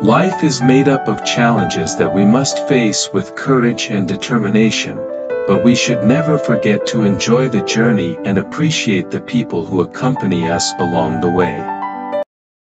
Life is made up of challenges that we must face with courage and determination, but we should never forget to enjoy the journey and appreciate the people who accompany us along the way.